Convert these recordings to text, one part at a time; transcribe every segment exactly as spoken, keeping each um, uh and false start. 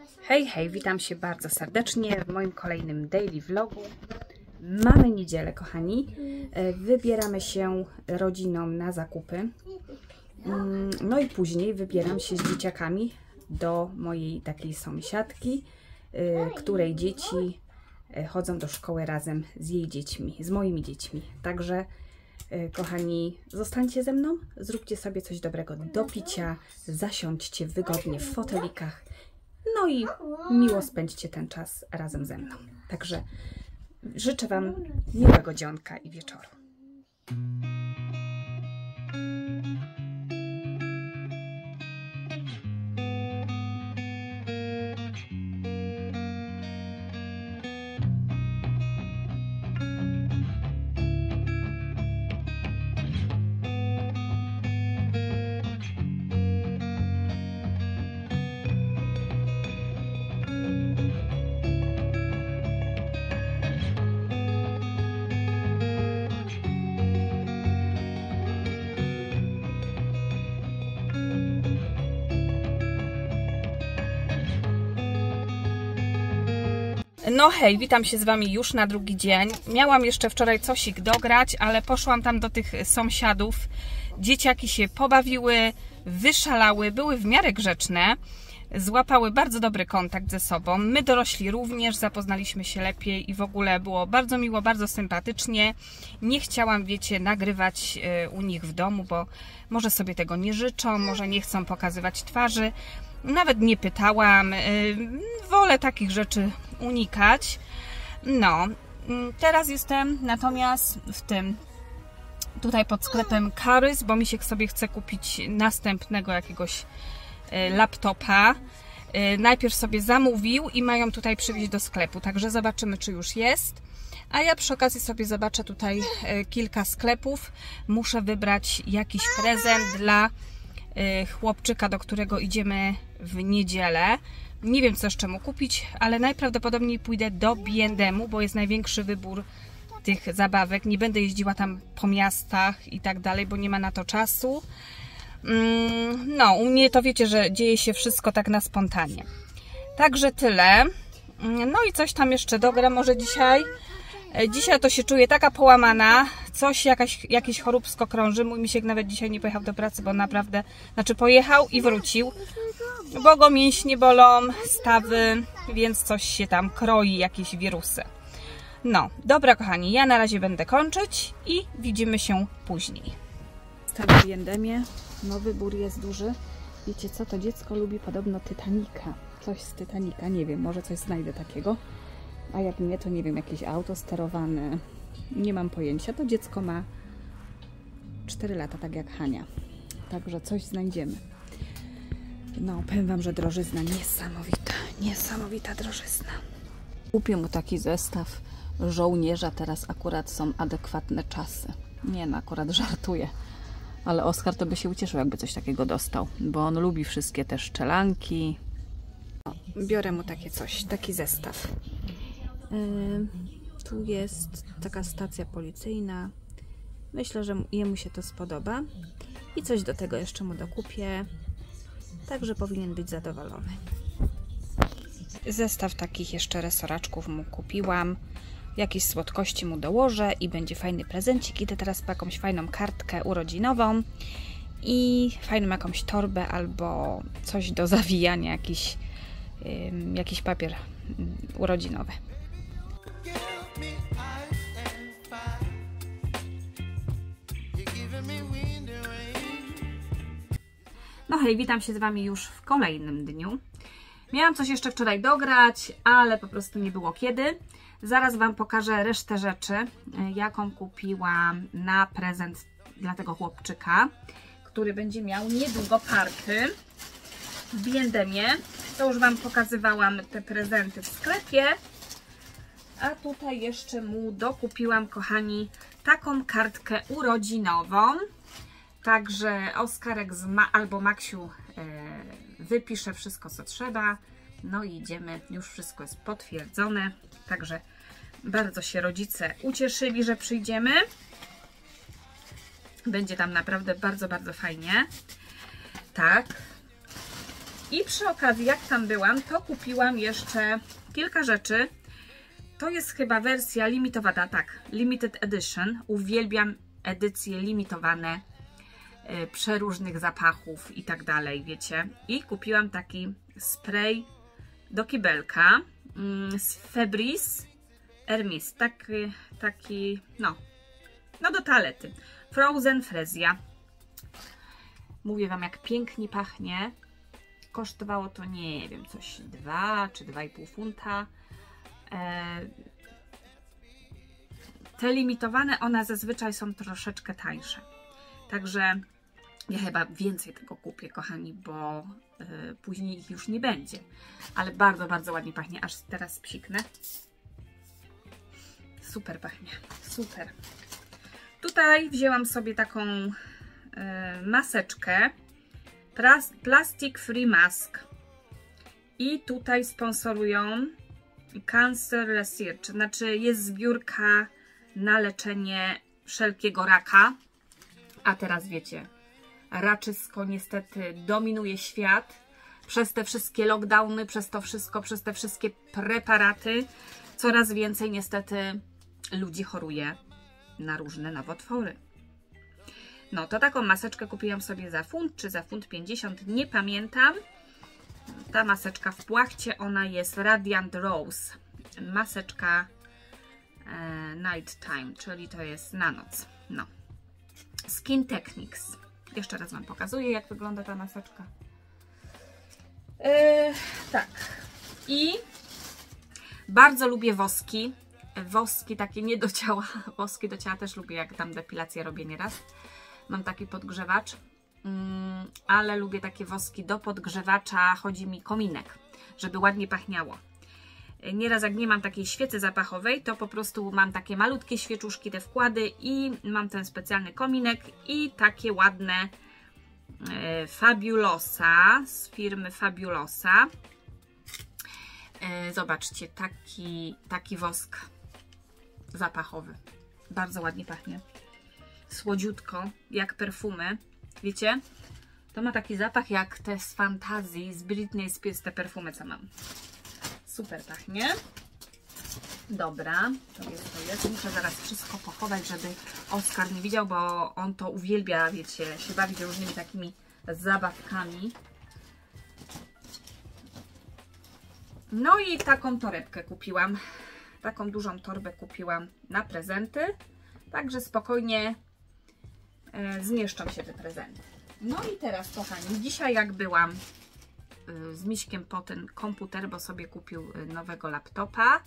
Hej, hej, witam się bardzo serdecznie w moim kolejnym daily vlogu. Mamy niedzielę, kochani. Wybieramy się rodziną na zakupy. No i później wybieram się z dzieciakami do mojej takiej sąsiadki, której dzieci chodzą do szkoły razem z jej dziećmi, z moimi dziećmi. Także, kochani, zostańcie ze mną, zróbcie sobie coś dobrego do picia, zasiądźcie wygodnie w fotelikach. No i miło spędźcie ten czas razem ze mną. Także życzę Wam miłego dzionka i wieczoru. No hej, witam się z Wami już na drugi dzień. Miałam jeszcze wczoraj cosik dograć, ale poszłam tam do tych sąsiadów. Dzieciaki się pobawiły, wyszalały, były w miarę grzeczne. Złapały bardzo dobry kontakt ze sobą. My dorośli również zapoznaliśmy się lepiej i w ogóle było bardzo miło, bardzo sympatycznie. Nie chciałam, wiecie, nagrywać u nich w domu, bo może sobie tego nie życzą, może nie chcą pokazywać twarzy. Nawet nie pytałam, wolę takich rzeczy unikać. No, teraz jestem natomiast w tym, tutaj pod sklepem Carys, bo mi się sobie chce kupić następnego jakiegoś laptopa. Najpierw sobie zamówił i mają tutaj przywieźć do sklepu, także zobaczymy, czy już jest. A ja przy okazji sobie zobaczę tutaj kilka sklepów. Muszę wybrać jakiś prezent dla chłopczyka, do którego idziemy w niedzielę. Nie wiem, co jeszcze mu kupić, ale najprawdopodobniej pójdę do B and M, bo jest największy wybór tych zabawek. Nie będę jeździła tam po miastach i tak dalej, bo nie ma na to czasu. No, u mnie to wiecie, że dzieje się wszystko tak na spontanie. Także tyle. No i coś tam jeszcze dogram może dzisiaj. Dzisiaj to się czuję taka połamana, coś, jakaś, jakiś choróbsko krąży. Mój misiek nawet dzisiaj nie pojechał do pracy, bo naprawdę, znaczy pojechał i wrócił, bo go mięśnie bolą, stawy, więc coś się tam kroi, jakieś wirusy. No, dobra kochani, ja na razie będę kończyć i widzimy się później. Tak, w B and M-ie, no wybór jest duży. Wiecie co, to dziecko lubi podobno Titanica. Coś z Titanica, nie wiem, może coś znajdę takiego. A jak nie, to nie wiem, jakieś auto sterowane. Nie mam pojęcia. To dziecko ma cztery lata, tak jak Hania. Także coś znajdziemy. No, powiem Wam, że drożyzna niesamowita. Niesamowita drożyzna. Kupię mu taki zestaw żołnierza. Teraz akurat są adekwatne czasy. Nie no, akurat żartuję. Ale Oskar to by się ucieszył, jakby coś takiego dostał. Bo on lubi wszystkie te szczelanki. No, biorę mu takie coś, taki zestaw. Yy, tu jest taka stacja policyjna. Myślę, że jemu się to spodoba. I coś do tego jeszcze mu dokupię. Także powinien być zadowolony. Zestaw takich jeszcze resoraczków mu kupiłam. Jakieś słodkości mu dołożę i będzie fajny prezencik. Idę teraz po jakąś fajną kartkę urodzinową i fajną jakąś torbę albo coś do zawijania, jakiś, yy, jakiś papier yy, urodzinowy. No hej, witam się z Wami już w kolejnym dniu. Miałam coś jeszcze wczoraj dograć, ale po prostu nie było kiedy. Zaraz Wam pokażę resztę rzeczy, jaką kupiłam na prezent dla tego chłopczyka, który będzie miał niedługo party w B and M-ie. To już Wam pokazywałam te prezenty w sklepie. A tutaj jeszcze mu dokupiłam, kochani, taką kartkę urodzinową. Także Oskarek z Ma albo Maksiu e, wypisze wszystko, co trzeba. No i idziemy, już wszystko jest potwierdzone. Także bardzo się rodzice ucieszyli, że przyjdziemy. Będzie tam naprawdę bardzo, bardzo fajnie. Tak. I przy okazji, jak tam byłam, to kupiłam jeszcze kilka rzeczy. To jest chyba wersja limitowana, tak, limited edition. Uwielbiam edycje limitowane, yy, przeróżnych zapachów i tak dalej, wiecie. I kupiłam taki spray do kibelka yy, z Febreze Hermes, taki, taki, no, no do toalety. Frozen Frezja. Mówię Wam, jak pięknie pachnie. Kosztowało to, nie wiem, coś dwa czy dwa i pół funta. Te limitowane, one zazwyczaj są troszeczkę tańsze. Także ja chyba więcej tego kupię, kochani, bo y, później ich już nie będzie. Ale bardzo, bardzo ładnie pachnie. Aż teraz psiknę. Super pachnie. Super. Tutaj wzięłam sobie taką y, maseczkę. Plastic Free Mask. I tutaj sponsorują Cancer Research, znaczy jest zbiórka na leczenie wszelkiego raka. A teraz wiecie, raczysko niestety dominuje świat. Przez te wszystkie lockdowny, przez to wszystko, przez te wszystkie preparaty coraz więcej niestety ludzi choruje na różne nowotwory. No to taką maseczkę kupiłam sobie za funt, czy za funt pięćdziesiąt, nie pamiętam. Ta maseczka w płachcie, ona jest Radiant Rose. Maseczka e, Night Time, czyli to jest na noc. No. Skin Techniques. Jeszcze raz Wam pokazuję, jak wygląda ta maseczka. E, tak. I bardzo lubię woski. Woski takie nie do ciała. Woski do ciała też lubię, jak tam depilację robię nieraz. Mam taki podgrzewacz. Ale lubię takie woski do podgrzewacza, chodzi mi kominek, żeby ładnie pachniało. Nieraz jak nie mam takiej świecy zapachowej, to po prostu mam takie malutkie świeczuszki, te wkłady i mam ten specjalny kominek i takie ładne e, Fabulosa z firmy Fabulosa. E, zobaczcie, taki, taki wosk zapachowy. Bardzo ładnie pachnie. Słodziutko, jak perfumy. Wiecie? To ma taki zapach jak te z Fantazji, z Britney Spears, te perfumy, co mam. Super pachnie. Dobra, to jest, to jest. Muszę zaraz wszystko pochować, żeby Oskar nie widział, bo on to uwielbia, wiecie, się bawić różnymi takimi zabawkami. No i taką torebkę kupiłam. Taką dużą torbę kupiłam na prezenty. Także spokojnie e, zmieszczą się te prezenty. No i teraz, kochani, dzisiaj jak byłam y, z Miśkiem po ten komputer, bo sobie kupił y, nowego laptopa.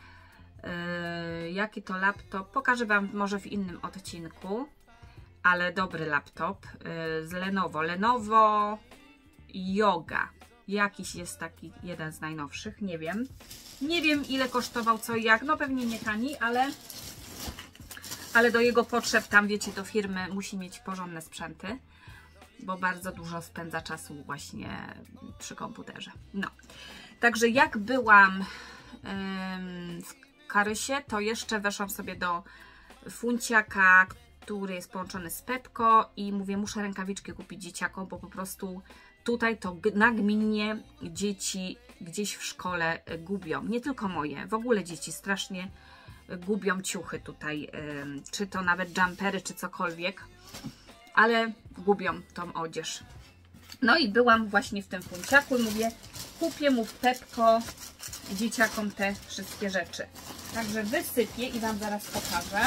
Y, jaki to laptop? Pokażę Wam może w innym odcinku, ale dobry laptop y, z Lenovo. Lenovo Yoga. Jakiś jest taki jeden z najnowszych, nie wiem. Nie wiem, ile kosztował, co i jak. No pewnie nie tani, ale, ale do jego potrzeb, tam wiecie, do firmy musi mieć porządne sprzęty, bo bardzo dużo spędza czasu właśnie przy komputerze. No, także jak byłam ym, w Karysie, to jeszcze weszłam sobie do funciaka, który jest połączony z Pepco i mówię, muszę rękawiczki kupić dzieciakom, bo po prostu tutaj to nagminnie dzieci gdzieś w szkole gubią. Nie tylko moje, w ogóle dzieci strasznie gubią ciuchy tutaj, ym, czy to nawet jumpery, czy cokolwiek, ale gubią tą odzież. No i byłam właśnie w tym funciaku i mówię, kupię mu w Pepco dzieciakom te wszystkie rzeczy. Także wysypię i Wam zaraz pokażę.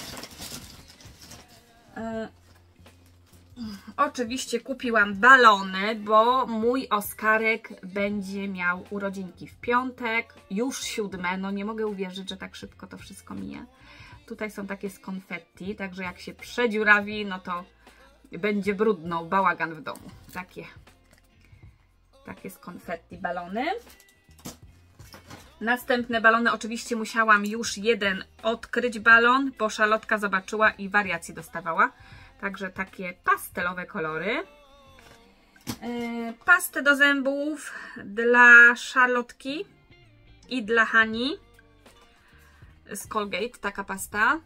Yy, oczywiście kupiłam balony, bo mój Oskarek będzie miał urodzinki w piątek, już siódme, no nie mogę uwierzyć, że tak szybko to wszystko mija. Tutaj są takie z konfetti, także jak się przedziurawi, no to będzie brudno, bałagan w domu. Takie, takie z konfetti balony. Następne balony, oczywiście musiałam już jeden odkryć balon, bo Szalotka zobaczyła i wariacji dostawała. Także takie pastelowe kolory. Yy, pastę do zębów dla Szarlotki i dla Hani z Colgate, taka pasta.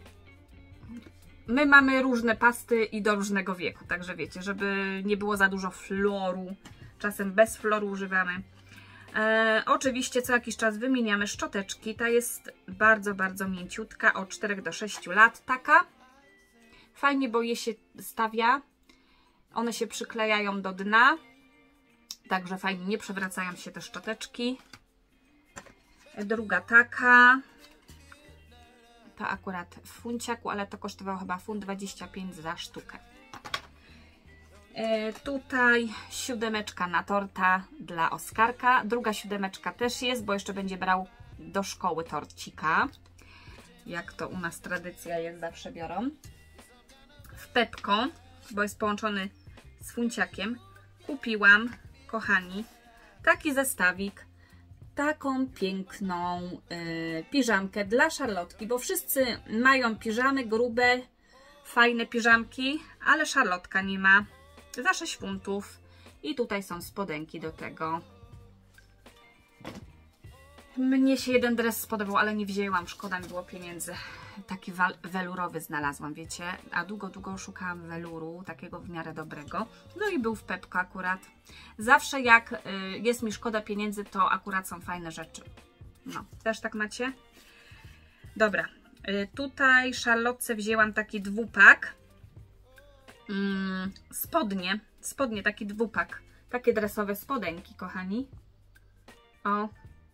My mamy różne pasty i do różnego wieku, także wiecie, żeby nie było za dużo fluoru, czasem bez floru używamy. E, oczywiście co jakiś czas wymieniamy szczoteczki. Ta jest bardzo, bardzo mięciutka, od czterech do sześciu lat taka. Fajnie, bo je się stawia, one się przyklejają do dna, także fajnie, nie przewracają się te szczoteczki. Druga taka, to akurat w funciaku, ale to kosztowało chyba funt dwadzieścia pięć za sztukę. E, tutaj siódemeczka na torta dla Oskarka. Druga siódemeczka też jest, bo jeszcze będzie brał do szkoły torcika. Jak to u nas tradycja jest, zawsze biorą. W Pepko, bo jest połączony z funciakiem, kupiłam, kochani, taki zestawik, taką piękną yy, piżamkę dla Szarlotki, bo wszyscy mają piżamy grube, fajne piżamki, ale Szarlotka nie ma. Za sześć funtów i tutaj są spodenki do tego. Mnie się jeden dres spodobał, ale nie wzięłam, szkoda mi było pieniędzy. Taki welurowy znalazłam, wiecie, a długo, długo szukałam weluru, takiego w miarę dobrego. No i był w Pepko akurat. Zawsze jak y, jest mi szkoda pieniędzy, to akurat są fajne rzeczy. No, też tak macie? Dobra, y, tutaj Szarlotce wzięłam taki dwupak. Mm, spodnie, spodnie, taki dwupak. Takie dresowe spodenki, kochani. O,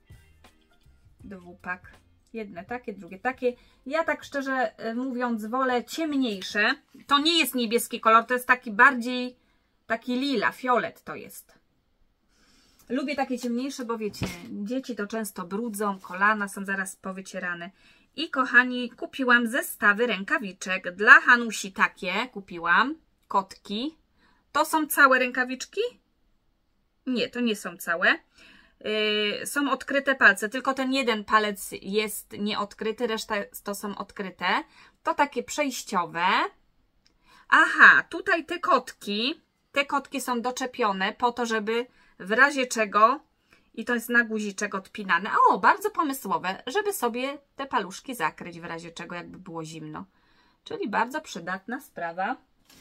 dwupak. Jedne takie, drugie takie. Ja tak szczerze mówiąc wolę ciemniejsze. To nie jest niebieski kolor, to jest taki bardziej, taki lila, fiolet to jest. Lubię takie ciemniejsze, bo wiecie, dzieci to często brudzą, kolana są zaraz powycierane. I kochani, kupiłam zestawy rękawiczek. Dla Hanusi takie kupiłam, kotki. To są całe rękawiczki? Nie, to nie są całe. Yy, są odkryte palce, tylko ten jeden palec jest nieodkryty, reszta to są odkryte. To takie przejściowe. Aha, tutaj te kotki, te kotki są doczepione po to, żeby w razie czego, i to jest na guziczek odpinane, o, bardzo pomysłowe, żeby sobie te paluszki zakryć w razie czego, jakby było zimno. Czyli bardzo przydatna sprawa.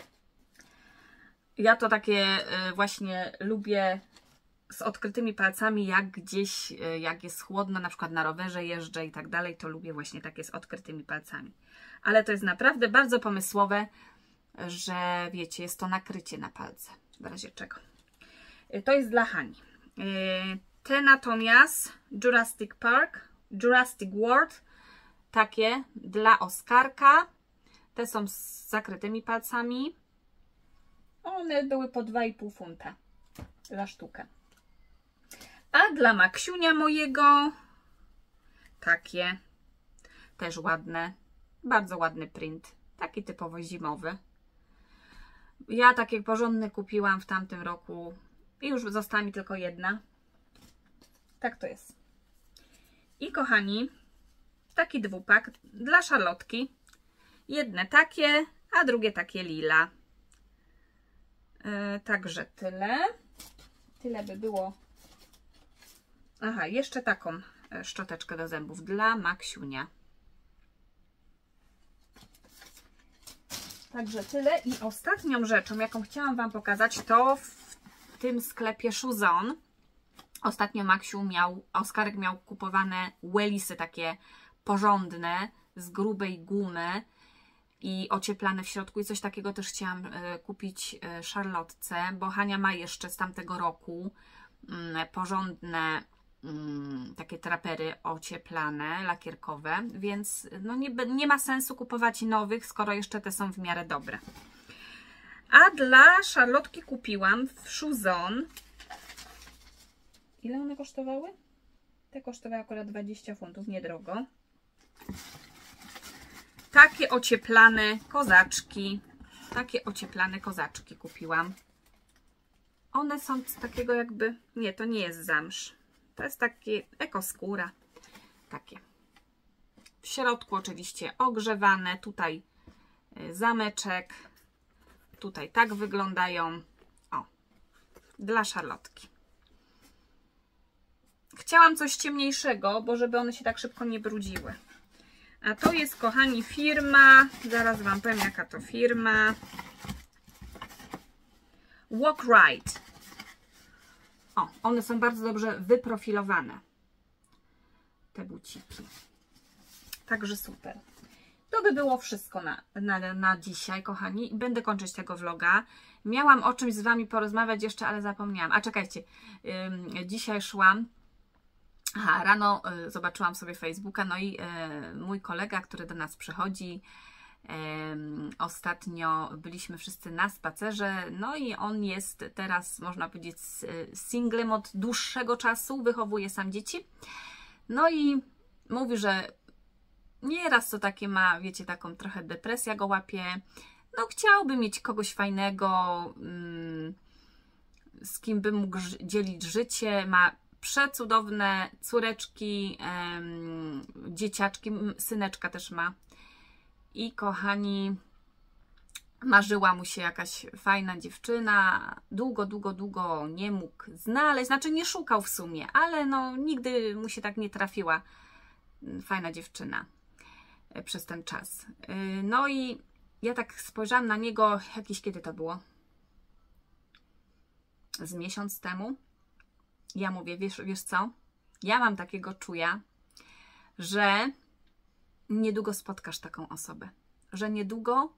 Ja to takie yy, właśnie lubię z odkrytymi palcami, jak gdzieś, jak jest chłodno, na przykład na rowerze jeżdżę i tak dalej, to lubię właśnie takie z odkrytymi palcami. Ale to jest naprawdę bardzo pomysłowe, że wiecie, jest to nakrycie na palce, w razie czego. To jest dla Hani. Te natomiast Jurassic Park, Jurassic World, takie dla Oskarka. Te są z zakrytymi palcami. One były po dwa i pół funta za sztukę. A dla Maksiunia mojego takie też ładne, bardzo ładny print, taki typowo zimowy. Ja takie porządne kupiłam w tamtym roku i już została mi tylko jedna. Tak to jest. I kochani, taki dwupak dla Szarlotki. Jedne takie, a drugie takie lila. Yy, także tyle. Tyle by było. Aha, jeszcze taką szczoteczkę do zębów dla Maksiunia. Także tyle. I ostatnią rzeczą, jaką chciałam Wam pokazać, to w tym sklepie Shoezone. Ostatnio Maksiu miał, Oskarek miał kupowane wellisy takie porządne, z grubej gumy i ocieplane w środku. I coś takiego też chciałam y, kupić y, Szarlotce, bo Hania ma jeszcze z tamtego roku y, porządne takie trapery ocieplane, lakierkowe, więc no nie, nie ma sensu kupować nowych, skoro jeszcze te są w miarę dobre. A dla Szarlotki kupiłam w Shoezone. Ile one kosztowały? Te kosztowały akurat dwadzieścia funtów, niedrogo. Takie ocieplane kozaczki. Takie ocieplane kozaczki kupiłam. One są z takiego jakby... Nie, to nie jest zamsz. To jest takie ekoskóra. Takie. W środku oczywiście ogrzewane. Tutaj zameczek. Tutaj tak wyglądają. O. Dla Szarlotki. Chciałam coś ciemniejszego, bo żeby one się tak szybko nie brudziły. A to jest, kochani, firma. Zaraz Wam powiem, jaka to firma. Walk Right. O, one są bardzo dobrze wyprofilowane, te buciki. Także super. To by było wszystko na, na, na dzisiaj, kochani. Będę kończyć tego vloga. Miałam o czymś z Wami porozmawiać jeszcze, ale zapomniałam. A czekajcie, yy, dzisiaj szłam, aha, rano yy, zobaczyłam sobie Facebooka, no i yy, mój kolega, który do nas przychodzi, yy, ostatnio byliśmy wszyscy na spacerze, no i on jest teraz, można powiedzieć, singlem od dłuższego czasu, wychowuje sam dzieci. No i mówi, że nieraz to takie ma, wiecie, taką trochę depresja go łapie. No chciałby mieć kogoś fajnego, mm, z kim by mógł dzielić życie. Ma przecudowne córeczki, em, dzieciaczki, syneczka też ma. I kochani, marzyła mu się jakaś fajna dziewczyna. Długo, długo, długo nie mógł znaleźć. Znaczy nie szukał w sumie, ale no nigdy mu się tak nie trafiła fajna dziewczyna przez ten czas. No i ja tak spojrzałam na niego, jakieś kiedy to było? Z miesiąc temu. Ja mówię, wiesz, wiesz co? Ja mam takiego czuja, że niedługo spotkasz taką osobę. Że niedługo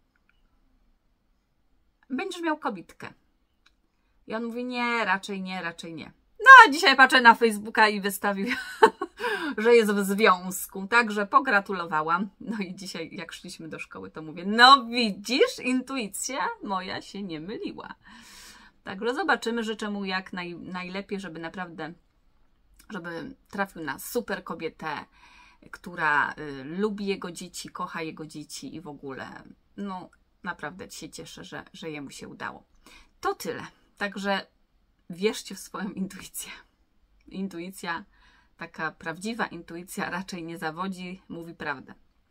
będziesz miał kobitkę. I on mówi, nie, raczej nie, raczej nie. No, a dzisiaj patrzę na Facebooka i wystawił, że jest w związku. Także pogratulowałam. No i dzisiaj, jak szliśmy do szkoły, to mówię, no widzisz, intuicja moja się nie myliła. Także zobaczymy, życzę mu jak naj, najlepiej, żeby naprawdę, żeby trafił na super kobietę, która y, lubi jego dzieci, kocha jego dzieci i w ogóle, no naprawdę się cieszę, że, że jemu się udało. To tyle. Także wierzcie w swoją intuicję. Intuicja, taka prawdziwa intuicja raczej nie zawodzi, mówi prawdę.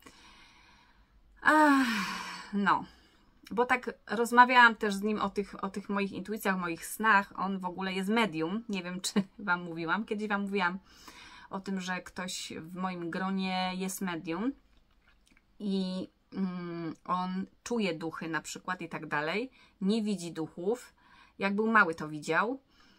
Ach, no, bo tak rozmawiałam też z nim o tych, o tych moich intuicjach, moich snach. On w ogóle jest medium. Nie wiem, czy Wam mówiłam. Kiedyś Wam mówiłam o tym, że ktoś w moim gronie jest medium i mm, on czuje duchy na przykład i tak dalej. Nie widzi duchów. Jak był mały, to widział.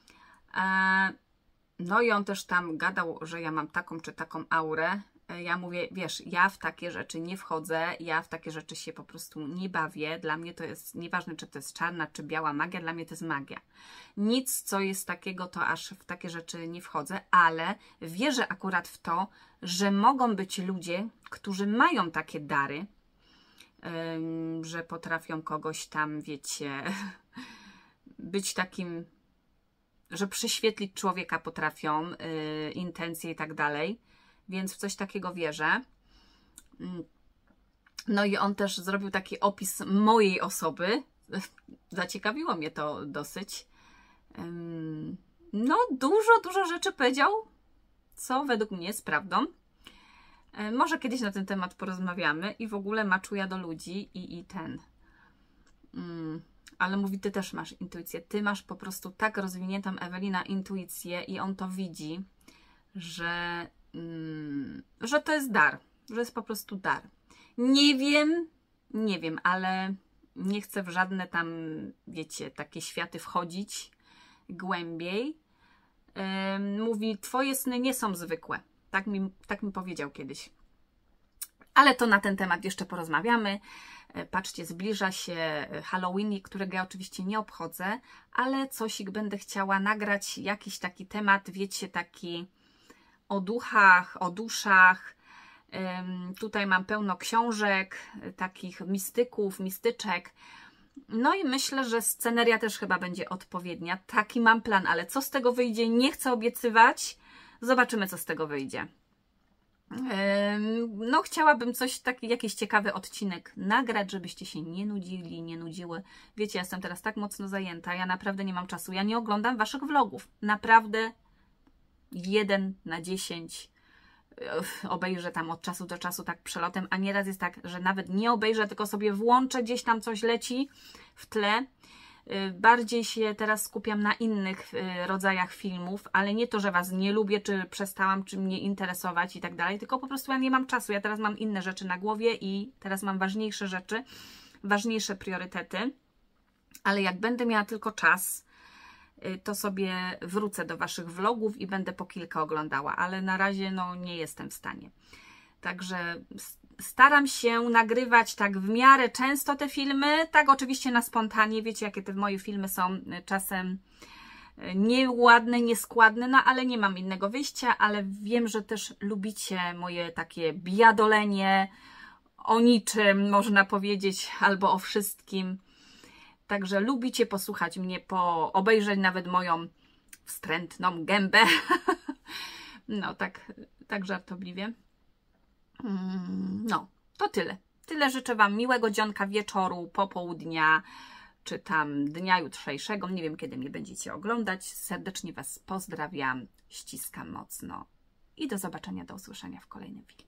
No i on też tam gadał, że ja mam taką czy taką aurę. Ja mówię, wiesz, ja w takie rzeczy nie wchodzę, ja w takie rzeczy się po prostu nie bawię. Dla mnie to jest, nieważne czy to jest czarna czy biała magia, dla mnie to jest magia. Nic, co jest takiego, to aż w takie rzeczy nie wchodzę, ale wierzę akurat w to, że mogą być ludzie, którzy mają takie dary, ym, że potrafią kogoś tam, wiecie, być takim, że prześwietlić człowieka potrafią, yy, intencje i tak dalej. Więc w coś takiego wierzę. No i on też zrobił taki opis mojej osoby. Zaciekawiło mnie to dosyć. No dużo, dużo rzeczy powiedział, co według mnie jest prawdą. Może kiedyś na ten temat porozmawiamy i w ogóle ma czuja do ludzi i, i ten. Ale mówi, ty też masz intuicję. Ty masz po prostu tak rozwiniętą, Ewelina, intuicję i on to widzi, że że to jest dar, że jest po prostu dar. Nie wiem, nie wiem, ale nie chcę w żadne tam, wiecie, takie światy wchodzić głębiej. Yy, mówi, twoje sny nie są zwykłe. Tak mi, tak mi powiedział kiedyś. Ale to na ten temat jeszcze porozmawiamy. Patrzcie, zbliża się Halloween, którego ja oczywiście nie obchodzę, ale cosik będę chciała nagrać, jakiś taki temat, wiecie, taki o duchach, o duszach. Tutaj mam pełno książek, takich mistyków, mistyczek. No i myślę, że sceneria też chyba będzie odpowiednia. Taki mam plan, ale co z tego wyjdzie, nie chcę obiecywać. Zobaczymy, co z tego wyjdzie. No chciałabym coś, taki jakiś ciekawy odcinek nagrać, żebyście się nie nudzili, nie nudziły. Wiecie, ja jestem teraz tak mocno zajęta, ja naprawdę nie mam czasu. Ja nie oglądam Waszych vlogów. Naprawdę jeden na dziesięć obejrzę tam od czasu do czasu tak przelotem, a nieraz jest tak, że nawet nie obejrzę, tylko sobie włączę, gdzieś tam coś leci w tle. Bardziej się teraz skupiam na innych rodzajach filmów, ale nie to, że Was nie lubię, czy przestałam, czy mnie interesować i tak dalej, tylko po prostu ja nie mam czasu. Ja teraz mam inne rzeczy na głowie i teraz mam ważniejsze rzeczy, ważniejsze priorytety, ale jak będę miała tylko czas, to sobie wrócę do Waszych vlogów i będę po kilka oglądała, ale na razie no nie jestem w stanie. Także staram się nagrywać tak w miarę często te filmy, tak oczywiście na spontanie, wiecie jakie te moje filmy są czasem nieładne, nieskładne, no ale nie mam innego wyjścia, ale wiem, że też lubicie moje takie biadolenie o niczym, można powiedzieć, albo o wszystkim. Także lubicie posłuchać mnie, po obejrzeć nawet moją wstrętną gębę. No, tak, tak żartobliwie. No, to tyle. Tyle życzę Wam miłego dzionka, wieczoru, popołudnia, czy tam dnia jutrzejszego. Nie wiem, kiedy mnie będziecie oglądać. Serdecznie Was pozdrawiam, ściskam mocno i do zobaczenia, do usłyszenia w kolejnym filmie.